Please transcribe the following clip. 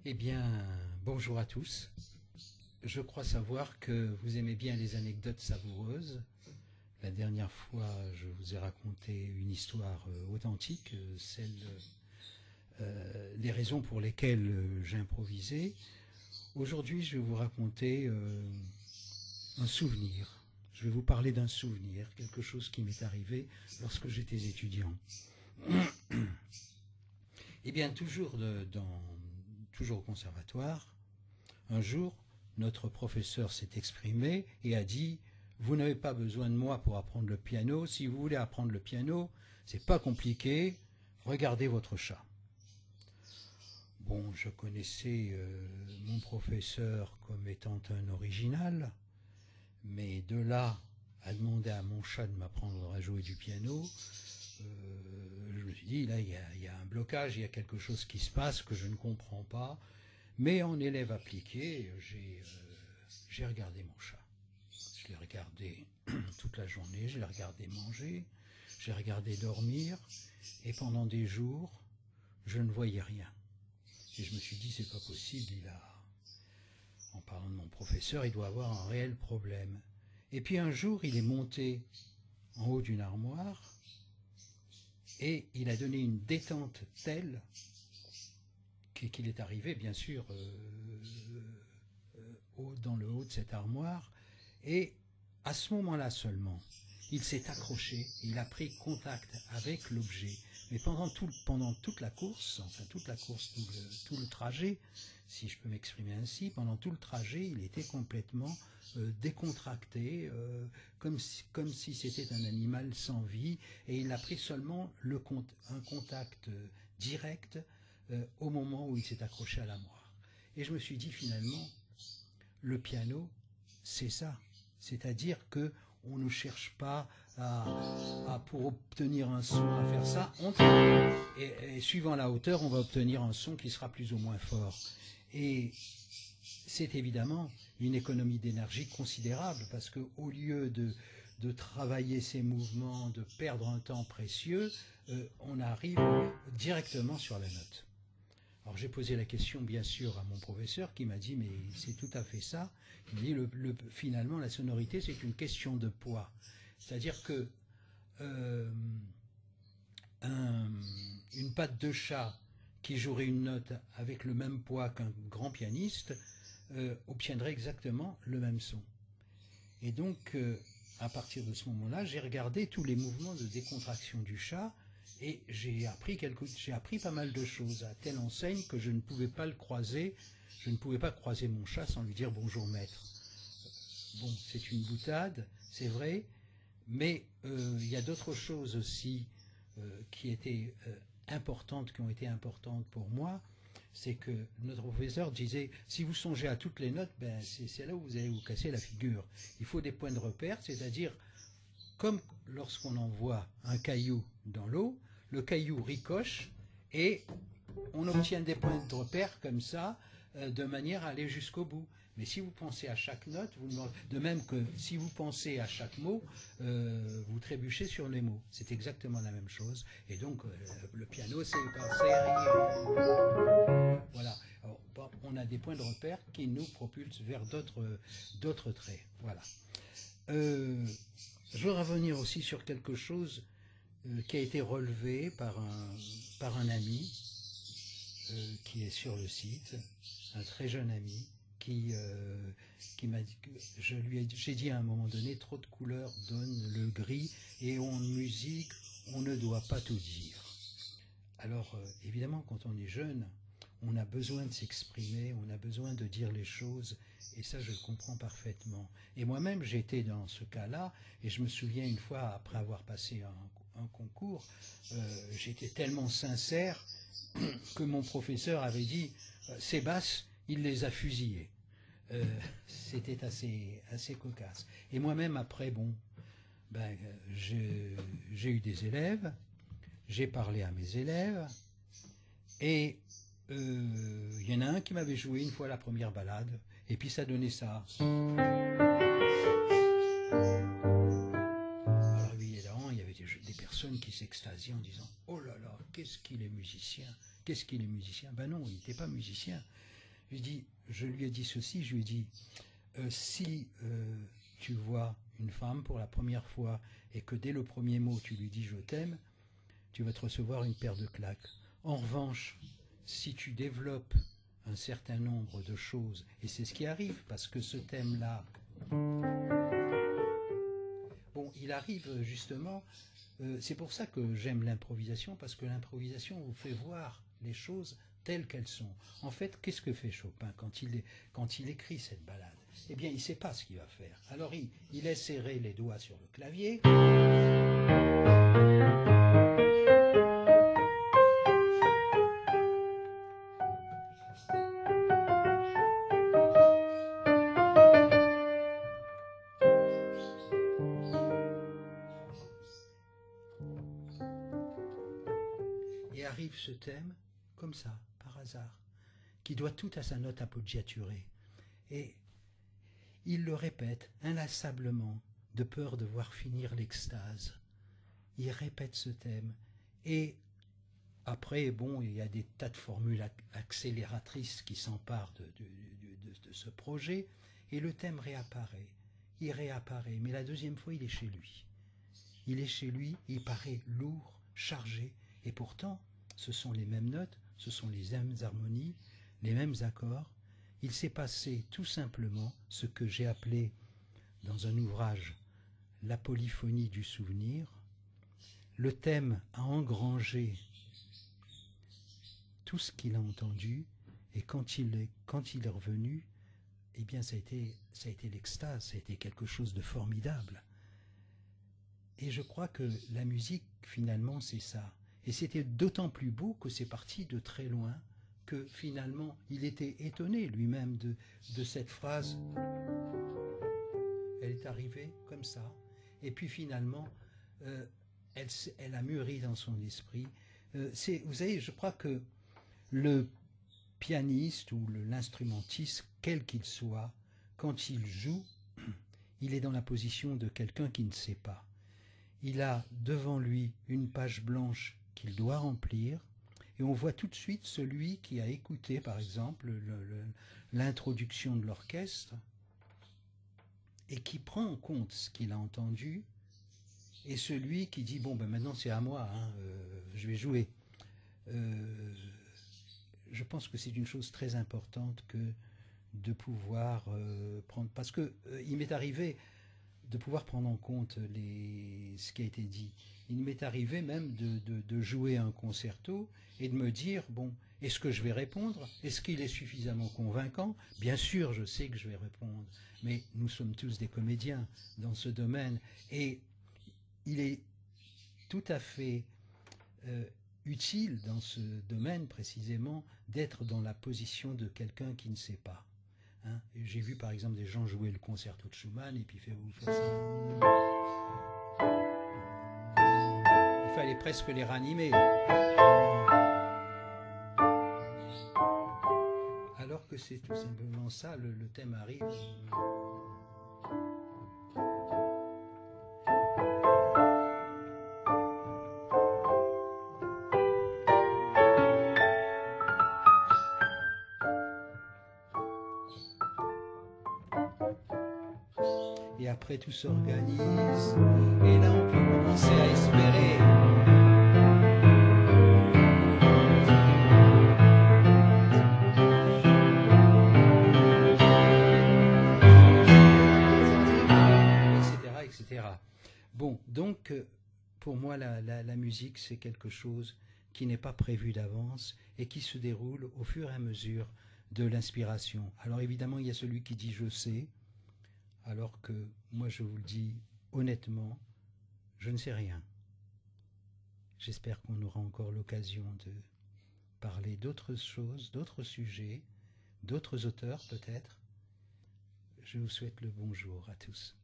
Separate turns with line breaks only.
Eh bien, bonjour à tous. Je crois savoir que vous aimez bien les anecdotes savoureuses. La dernière fois, je vous ai raconté une histoire authentique, les raisons pour lesquelles j'ai improvisé. Aujourd'hui, je vais vous raconter un souvenir. Je vais vous parler d'un souvenir, quelque chose qui m'est arrivé lorsque j'étais étudiant. Eh bien, toujours au conservatoire, un jour, notre professeur s'est exprimé et a dit « Vous n'avez pas besoin de moi pour apprendre le piano. Si vous voulez apprendre le piano, c'est pas compliqué. Regardez votre chat. » Bon, je connaissais mon professeur comme étant un original, mais de là à demander à mon chat de m'apprendre à jouer du piano, je me suis dit, là, il y a un blocage, il y a quelque chose qui se passe que je ne comprends pas. Mais en élève appliqué, j'ai regardé mon chat. Je l'ai regardé toute la journée, je l'ai regardé manger, je l'ai regardé dormir, et pendant des jours, je ne voyais rien. Et je me suis dit, c'est pas possible, en parlant de mon professeur, il doit avoir un réel problème. Et puis un jour, il est monté en haut d'une armoire, et il a donné une détente telle qu'il est arrivé, bien sûr, dans le haut de cette armoire, et à ce moment-là seulement, il s'est accroché, il a pris contact avec l'objet. Mais pendant toute la course, enfin toute la course, tout le trajet, si je peux m'exprimer ainsi, pendant tout le trajet, il était complètement décontracté, comme si c'était un animal sans vie, et il a pris seulement un contact direct au moment où il s'est accroché à l'armoire. Et je me suis dit finalement, le piano, c'est ça. C'est-à-dire que on ne cherche pas pour obtenir un son à faire ça. Et suivant la hauteur, on va obtenir un son qui sera plus ou moins fort. Et c'est évidemment une économie d'énergie considérable parce qu'au lieu de travailler ses mouvements, de perdre un temps précieux, on arrive directement sur la note. Alors j'ai posé la question bien sûr à mon professeur qui m'a dit mais c'est tout à fait ça. Il dit finalement la sonorité c'est une question de poids. C'est-à-dire que une patte de chat qui jouerait une note avec le même poids qu'un grand pianiste obtiendrait exactement le même son. Et donc à partir de ce moment-là j'ai regardé tous les mouvements de décontraction du chat. Et j'ai appris pas mal de choses, à telle enseigne que je ne pouvais pas le croiser, je ne pouvais pas croiser mon chat sans lui dire bonjour maître. Bon, c'est une boutade, c'est vrai, mais il y a d'autres choses aussi qui ont été importantes pour moi. C'est que notre professeur disait, si vous songez à toutes les notes, ben c'est là où vous allez vous casser la figure. Il faut des points de repère, c'est-à-dire comme lorsqu'on envoie un caillou dans l'eau, le caillou ricoche et on obtient des points de repère comme ça, de manière à aller jusqu'au bout. Mais si vous pensez à chaque note, de même que si vous pensez à chaque mot, vous trébuchez sur les mots. C'est exactement la même chose. Et donc, le piano, c'est voilà. Alors, bon, on a des points de repère qui nous propulsent vers d'autres traits. Voilà. Je veux revenir aussi sur quelque chose qui a été relevé par un ami qui est sur le site, un très jeune ami, qui m'a dit que j'ai dit à un moment donné, trop de couleurs donnent le gris, et en musique, on ne doit pas tout dire. Alors, évidemment, quand on est jeune, on a besoin de s'exprimer, on a besoin de dire les choses, et ça, je le comprends parfaitement. Et moi-même, j'étais dans ce cas-là, et je me souviens une fois, après avoir passé un concours, j'étais tellement sincère que mon professeur avait dit « Sébastien, il les a fusillés ». C'était assez cocasse. Et moi-même, après, bon, ben, j'ai eu des élèves, j'ai parlé à mes élèves, et il y en a un qui m'avait joué une fois la première balade, et puis ça donnait ça. Alors évidemment, il y avait des personnes qui s'extasiaient en disant « Oh là là, qu'est-ce qu'il est musicien ! Qu'est-ce qu'il est musicien !» Ben non, il n'était pas musicien. je lui ai dit ceci, je lui ai dit, si tu vois une femme pour la première fois et que dès le premier mot tu lui dis je t'aime, tu vas te recevoir une paire de claques. En revanche, si tu développes un certain nombre de choses, et c'est ce qui arrive, parce que ce thème-là, bon, il arrive justement, c'est pour ça que j'aime l'improvisation, parce que l'improvisation vous fait voir les choses telles qu'elles sont. En fait, qu'est-ce que fait Chopin quand il écrit cette ballade? Eh bien, il ne sait pas ce qu'il va faire. Alors, il laisse serrer les doigts sur le clavier. Et arrive ce thème, comme ça, par hasard, qui doit tout à sa note appoggiaturée. Et il le répète inlassablement, de peur de voir finir l'extase. Il répète ce thème. Et après, bon, il y a des tas de formules accélératrices qui s'emparent de ce projet, et le thème réapparaît. Il réapparaît, mais la deuxième fois, il est chez lui. Il est chez lui, il paraît lourd, chargé, et pourtant, ce sont les mêmes notes, ce sont les mêmes harmonies, les mêmes accords. Il s'est passé tout simplement ce que j'ai appelé dans un ouvrage la polyphonie du souvenir. Le thème a engrangé tout ce qu'il a entendu, et quand il est revenu, eh bien ça a été l'extase, ça a été quelque chose de formidable. Et je crois que la musique, finalement, c'est ça. Et c'était d'autant plus beau que c'est parti de très loin, que finalement, il était étonné lui-même de cette phrase. Elle est arrivée comme ça. Et puis finalement, elle a mûri dans son esprit. Vous savez, je crois que le pianiste ou l'instrumentiste, quel qu'il soit, quand il joue, il est dans la position de quelqu'un qui ne sait pas. Il a devant lui une page blanche qu'il doit remplir, et on voit tout de suite celui qui a écouté, par exemple, l'introduction de l'orchestre, et qui prend en compte ce qu'il a entendu, et celui qui dit, bon, ben maintenant c'est à moi, hein, je vais jouer. Je pense que c'est une chose très importante que de pouvoir prendre, parce que il m'est arrivé de pouvoir prendre en compte ce qui a été dit. Il m'est arrivé même de jouer un concerto et de me dire, bon, est-ce que je vais répondre? Est-ce qu'il est suffisamment convaincant? Bien sûr, je sais que je vais répondre, mais nous sommes tous des comédiens dans ce domaine, et il est tout à fait utile dans ce domaine précisément d'être dans la position de quelqu'un qui ne sait pas. Hein, j'ai vu par exemple des gens jouer le concerto de Schumann et puis vous faites ça. Il fallait presque les ranimer. Alors que c'est tout simplement ça, le thème arrive. Et après tout s'organise, et là on peut commencer à espérer. Etc. Bon, donc pour moi la musique c'est quelque chose qui n'est pas prévu d'avance et qui se déroule au fur et à mesure de l'inspiration. Alors évidemment il y a celui qui dit je sais, alors que moi je vous le dis honnêtement, je ne sais rien. J'espère qu'on aura encore l'occasion de parler d'autres choses, d'autres sujets, d'autres auteurs peut-être. Je vous souhaite le bonjour à tous.